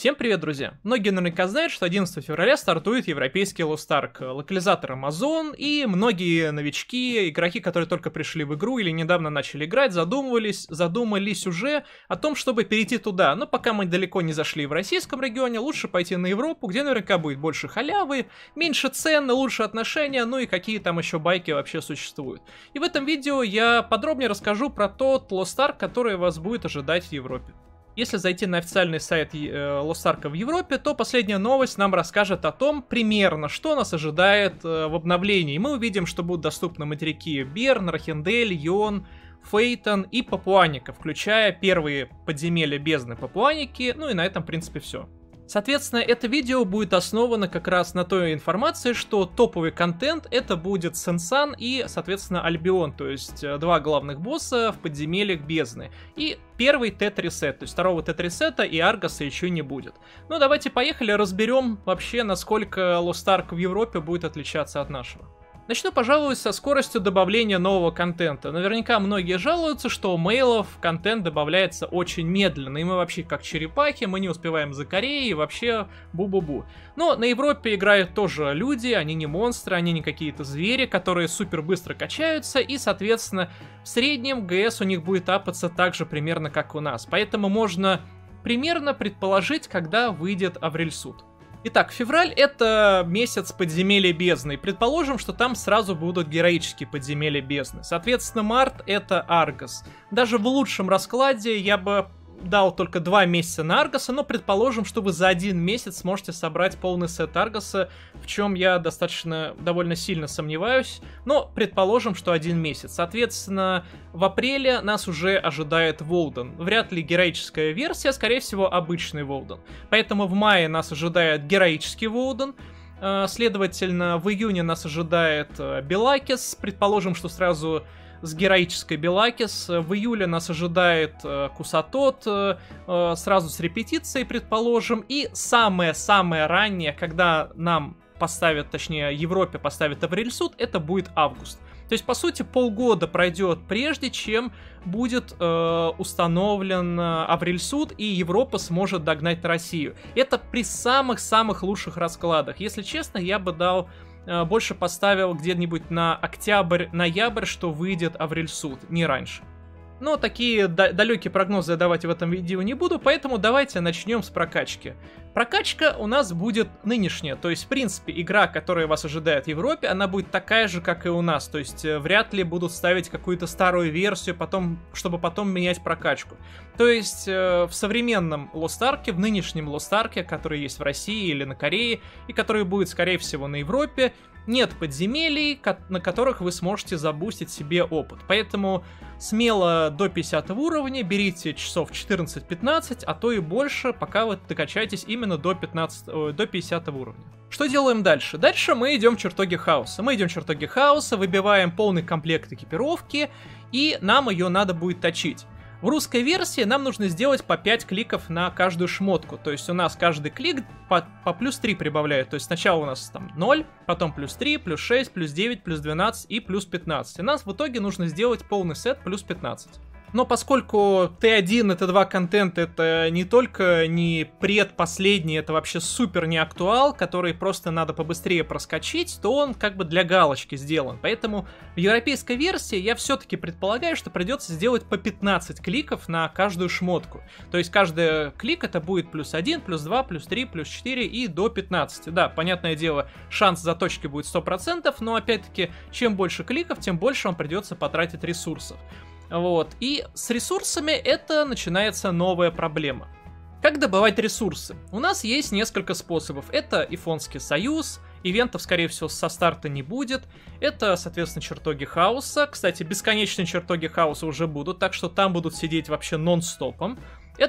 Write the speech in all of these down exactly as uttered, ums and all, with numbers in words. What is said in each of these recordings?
Всем привет, друзья! Многие наверняка знают, что одиннадцатого февраля стартует европейский Lost Ark, локализатор Amazon, и многие новички, игроки, которые только пришли в игру или недавно начали играть, задумывались, задумались уже о том, чтобы перейти туда. Но пока мы далеко не зашли в российском регионе, лучше пойти на Европу, где наверняка будет больше халявы, меньше цен, лучше отношения, ну и какие там еще байки вообще существуют. И в этом видео я подробнее расскажу про тот Lost Ark, который вас будет ожидать в Европе. Если зайти на официальный сайт Lost Ark в Европе, то последняя новость нам расскажет о том, примерно, что нас ожидает в обновлении. Мы увидим, что будут доступны материки Берн, Рахендель, Йон, Фейтон и Папуаника, включая первые подземелья бездны Папуаники, ну и на этом, в принципе, все. Соответственно, это видео будет основано как раз на той информации, что топовый контент это будет Сенсан и, соответственно, Альбион, то есть два главных босса в подземельях бездны. И первый тет-ресет, то есть второго тет-ресета и Аргаса еще не будет. Ну, давайте поехали, разберем вообще, насколько Lost Ark в Европе будет отличаться от нашего. Начну, пожалуй, со скоростью добавления нового контента. Наверняка многие жалуются, что у мейлов контент добавляется очень медленно, и мы вообще как черепахи, мы не успеваем за Кореей, и вообще бу-бу-бу. Но на Европе играют тоже люди, они не монстры, они не какие-то звери, которые супер быстро качаются, и, соответственно, в среднем ГС у них будет апаться так же примерно, как у нас. Поэтому можно примерно предположить, когда выйдет Аврельсуд. Итак, февраль — это месяц подземелья бездны. Предположим, что там сразу будут героические подземелья бездны. Соответственно, март — это Аргас. Даже в лучшем раскладе я бы дал только два месяца на Аргаса, но предположим, что вы за один месяц сможете собрать полный сет Аргаса, в чем я достаточно, довольно сильно сомневаюсь, но предположим, что один месяц. Соответственно, в апреле нас уже ожидает Волден. Вряд ли героическая версия, скорее всего, обычный Волден. Поэтому в мае нас ожидает героический Волден. Следовательно, в июне нас ожидает Белакис. Предположим, что сразу с героической Белакис. В июле нас ожидает э, Кусатот, э, э, сразу с репетицией, предположим. И самое-самое раннее, когда нам поставят, точнее, Европе поставят Аврельсуд, это будет август. То есть, по сути, полгода пройдет, прежде чем будет э, установлен Аврельсуд, и Европа сможет догнать Россию. Это при самых-самых лучших раскладах. Если честно, я бы дал... больше поставил где-нибудь на октябрь-ноябрь, что выйдет Аврельсуд, не раньше. Но такие далекие прогнозы я давать в этом видео не буду, поэтому давайте начнем с прокачки. Прокачка у нас будет нынешняя, то есть, в принципе, игра, которая вас ожидает в Европе, она будет такая же, как и у нас, то есть, вряд ли будут ставить какую-то старую версию, потом, чтобы потом менять прокачку. То есть, в современном Lost Ark, в нынешнем Lost Ark, который есть в России или на Корее, и который будет, скорее всего, на Европе, нет подземелий, на которых вы сможете забустить себе опыт. Поэтому смело до пятидесятого уровня берите часов четырнадцать-пятнадцать, а то и больше, пока вы докачаетесь именно до, пятнадцатого, до пятидесятого уровня. Что делаем дальше? Дальше мы идем в чертоги хаоса. Мы идем в чертоги хаоса, выбиваем полный комплект экипировки, и нам ее надо будет точить. В русской версии нам нужно сделать по пять кликов на каждую шмотку. То есть у нас каждый клик по, по плюс три прибавляет. То есть сначала у нас там ноль, потом плюс три, плюс шесть, плюс девять, плюс двенадцать и плюс пятнадцать. И нас в итоге нужно сделать полный сет плюс пятнадцать. Но поскольку Т один и Т два контент это не только не предпоследний, это вообще супер не актуал, который просто надо побыстрее проскочить, то он как бы для галочки сделан. Поэтому в европейской версии я все-таки предполагаю, что придется сделать по пятнадцать кликов на каждую шмотку. То есть каждый клик это будет плюс один, плюс два, плюс три, плюс четыре и до пятнадцати. Да, понятное дело, шанс заточки будет сто процентов, но опять-таки, чем больше кликов, тем больше вам придется потратить ресурсов. Вот, и с ресурсами это начинается новая проблема. Как добывать ресурсы? У нас есть несколько способов. Это Ифонский союз, ивентов, скорее всего, со старта не будет. Это, соответственно, чертоги хаоса. Кстати, бесконечные чертоги хаоса уже будут, так что там будут сидеть вообще нон-стопом.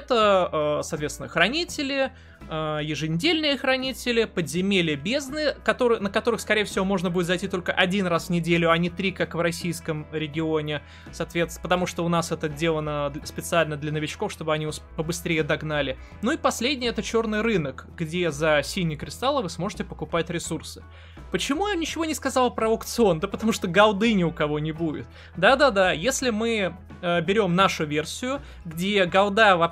Это, соответственно, хранители, еженедельные хранители, подземелья бездны, которые, на которых, скорее всего, можно будет зайти только один раз в неделю, а не три, как в российском регионе, соответственно, потому что у нас это сделано специально для новичков, чтобы они побыстрее догнали. Ну и последнее — это черный рынок, где за синие кристаллы вы сможете покупать ресурсы. Почему я ничего не сказал про аукцион? Да потому что голды ни у кого не будет. Да-да-да, если мы э, берем нашу версию, где голда вообще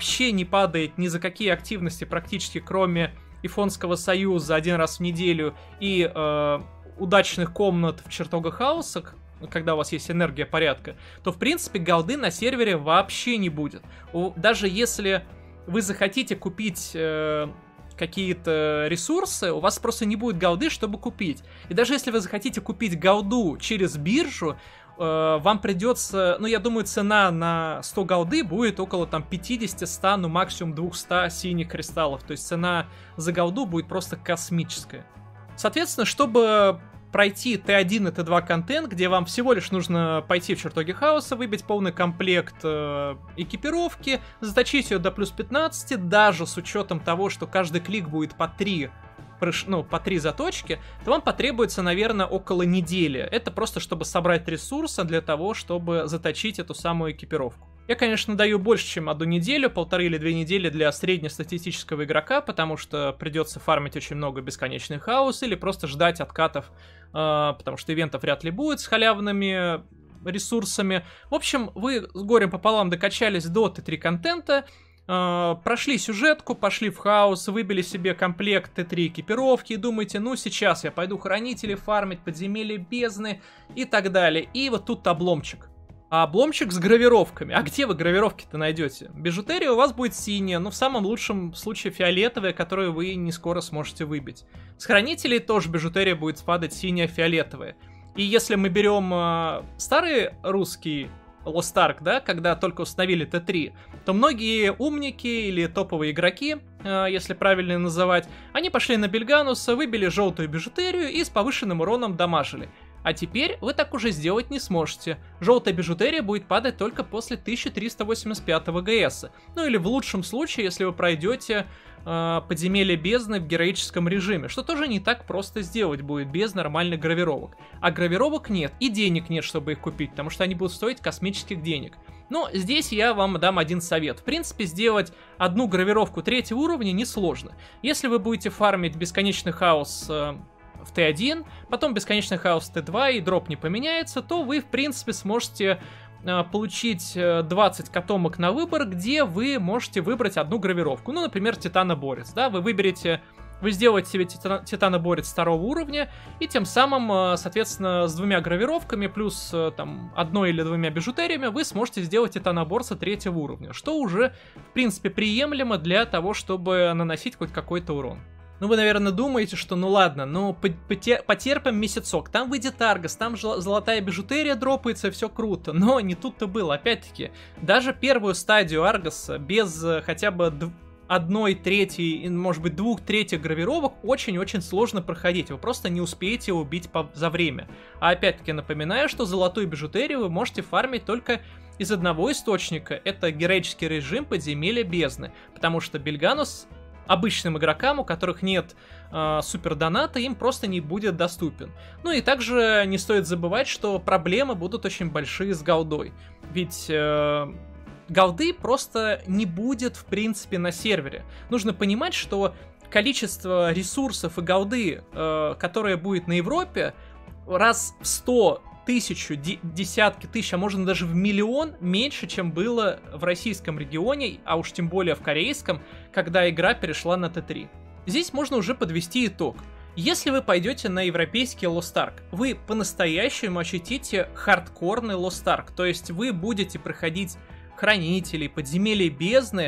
вообще не падает ни за какие активности практически, кроме Ифонского союза один раз в неделю и э, удачных комнат в чертогах хаоса, когда у вас есть энергия порядка, то, в принципе, голды на сервере вообще не будет. Даже если вы захотите купить э, какие-то ресурсы, у вас просто не будет голды, чтобы купить. И даже если вы захотите купить голду через биржу, э, вам придется, ну, я думаю, цена на сто голды будет около там пятьдесят, сто, ну, максимум двести синих кристаллов. То есть цена за голду будет просто космическая. Соответственно, чтобы пройти Т один и Т два контент, где вам всего лишь нужно пойти в чертоги хаоса, выбить полный комплект э, экипировки, заточить ее до плюс пятнадцати, даже с учетом того, что каждый клик будет по три, ну, по три заточки, то вам потребуется, наверное, около недели. Это просто чтобы собрать ресурсы для того, чтобы заточить эту самую экипировку. Я, конечно, даю больше, чем одну неделю, полторы или две недели для среднестатистического игрока, потому что придется фармить очень много бесконечных хаос или просто ждать откатов, э, потому что ивентов вряд ли будет с халявными ресурсами. В общем, вы с горем пополам докачались до Т три контента, э, прошли сюжетку, пошли в хаос, выбили себе комплект Т три экипировки и думаете, ну сейчас я пойду хранители фармить, подземелья бездны и так далее. И вот тут обломчик. А обломчик с гравировками. А где вы гравировки-то найдете? Бижутерия у вас будет синяя, но в самом лучшем случае фиолетовая, которую вы не скоро сможете выбить. С хранителей тоже бижутерия будет падать синяя-фиолетовая. И если мы берем э, старый русский Lost Ark, да, когда только установили Т три, то многие умники или топовые игроки, э, если правильно называть, они пошли на Бельгануса, выбили желтую бижутерию и с повышенным уроном дамажили. А теперь вы так уже сделать не сможете. Желтая бижутерия будет падать только после тысяча триста восемьдесят пятого ГС. Ну или в лучшем случае, если вы пройдете э, подземелье бездны в героическом режиме, что тоже не так просто сделать будет без нормальных гравировок. А гравировок нет, и денег нет, чтобы их купить, потому что они будут стоить космических денег. Но здесь я вам дам один совет. В принципе, сделать одну гравировку третьего уровня несложно. Если вы будете фармить бесконечный хаос э, в Т один, потом бесконечный хаос в Т два и дроп не поменяется, то вы, в принципе, сможете э, получить двадцать котомок на выбор, где вы можете выбрать одну гравировку. Ну, например, Титаноборец, да, вы выберете, вы сделаете себе титан, Титаноборец второго уровня, и тем самым, э, соответственно, с двумя гравировками, плюс э, там одной или двумя бижутериями, вы сможете сделать Титаноборца третьего уровня, что уже, в принципе, приемлемо для того, чтобы наносить хоть какой-то урон. Ну, вы, наверное, думаете, что ну ладно, ну потерпим месяцок, там выйдет Аргос, там золотая бижутерия дропается, все круто. Но не тут-то было, опять-таки, даже первую стадию Аргоса без хотя бы одной трети, может быть, двух третьих гравировок очень-очень сложно проходить, вы просто не успеете убить по за время. А опять-таки напоминаю, что золотую бижутерию вы можете фармить только из одного источника, это героический режим подземелья бездны, потому что Бельганус обычным игрокам, у которых нет э, супердоната, им просто не будет доступен. Ну и также не стоит забывать, что проблемы будут очень большие с голдой. Ведь э, голды просто не будет в принципе на сервере. Нужно понимать, что количество ресурсов и голды, э, которое будет на Европе, раз в сто, тысячу, десятки тысяч, а можно даже в миллион меньше, чем было в российском регионе, а уж тем более в корейском, когда игра перешла на Т три. Здесь можно уже подвести итог. Если вы пойдете на европейский Lost Ark, вы по-настоящему ощутите хардкорный Lost Ark, то есть вы будете проходить хранителей, подземелья бездны,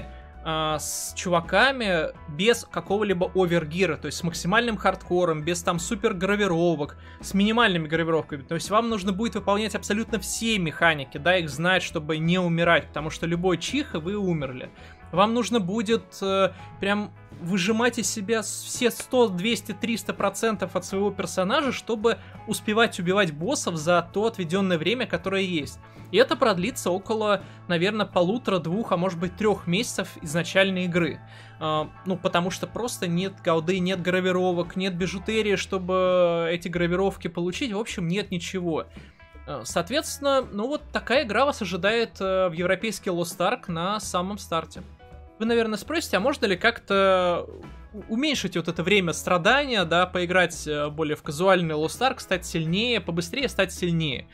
с чуваками без какого-либо овергира, то есть с максимальным хардкором, без там супер гравировок, с минимальными гравировками. То есть вам нужно будет выполнять абсолютно все механики, да, их знать, чтобы не умирать, потому что любой чих, и вы умерли. Вам нужно будет э, прям выжимать из себя все сто, двести, триста процентов от своего персонажа, чтобы успевать убивать боссов за то отведенное время, которое есть. И это продлится около, наверное, полутора-двух, а может быть трех месяцев изначальной игры. Э, ну, потому что просто нет голды, нет гравировок, нет бижутерии, чтобы эти гравировки получить. В общем, нет ничего. Соответственно, ну вот такая игра вас ожидает в европейский Lost Ark на самом старте. Вы, наверное, спросите, а можно ли как-то уменьшить вот это время страдания, да, поиграть более в казуальный Lost Ark, стать сильнее, побыстрее стать сильнее?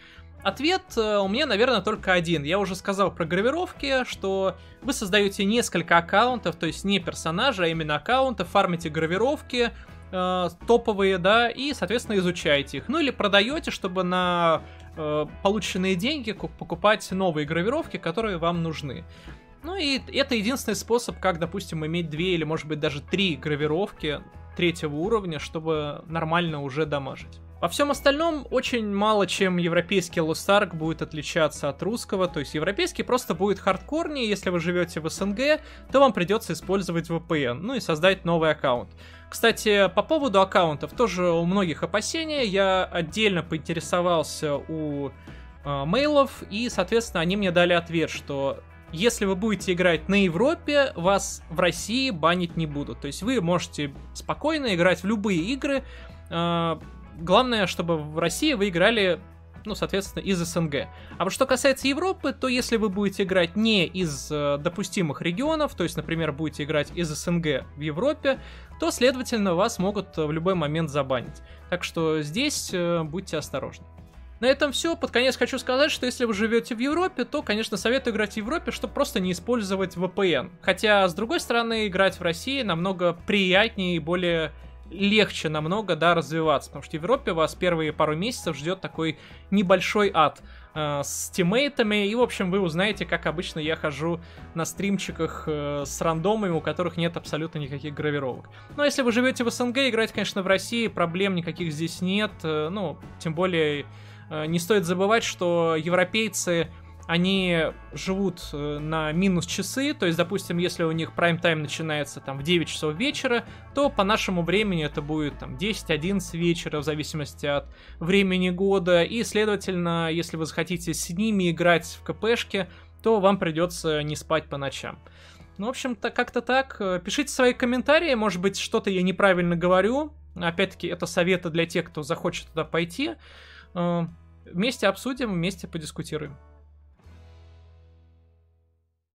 Ответ у меня, наверное, только один. Я уже сказал про гравировки, что вы создаете несколько аккаунтов, то есть не персонажа, а именно аккаунты, фармите гравировки э, топовые, да, и, соответственно, изучаете их. Ну или продаете, чтобы на э, полученные деньги покупать новые гравировки, которые вам нужны. Ну и это единственный способ, как, допустим, иметь две или, может быть, даже три гравировки третьего уровня, чтобы нормально уже дамажить. Во всем остальном очень мало чем европейский Lost Ark будет отличаться от русского, то есть европейский просто будет хардкорнее, если вы живете в СНГ, то вам придется использовать ви пи эн, ну и создать новый аккаунт. Кстати, по поводу аккаунтов тоже у многих опасения, я отдельно поинтересовался у э, мейлов, и, соответственно, они мне дали ответ, что если вы будете играть на Европе, вас в России банить не будут, то есть вы можете спокойно играть в любые игры, э, главное, чтобы в России вы играли, ну, соответственно, из СНГ. А вот что касается Европы, то если вы будете играть не из э, допустимых регионов, то есть, например, будете играть из СНГ в Европе, то, следовательно, вас могут в любой момент забанить. Так что здесь э, будьте осторожны. На этом все. Под конец хочу сказать, что если вы живете в Европе, то, конечно, советую играть в Европе, чтобы просто не использовать ви пи эн. Хотя, с другой стороны, играть в России намного приятнее и более... легче намного, да, развиваться, потому что в Европе вас первые пару месяцев ждет такой небольшой ад э, с тиммейтами, и, в общем, вы узнаете, как обычно я хожу на стримчиках э, с рандомами, у которых нет абсолютно никаких гравировок. Но если вы живете в СНГ, играть, конечно, в России, проблем никаких здесь нет, э, ну, тем более э, не стоит забывать, что европейцы... они живут на минус часы, то есть, допустим, если у них прайм-тайм начинается там в девять часов вечера, то по нашему времени это будет там десять-одиннадцать вечера, в зависимости от времени года, и, следовательно, если вы захотите с ними играть в КПшке, то вам придется не спать по ночам. Ну, в общем-то, как-то так. Пишите свои комментарии, может быть, что-то я неправильно говорю. Опять-таки, это советы для тех, кто захочет туда пойти. Вместе обсудим, вместе подискутируем.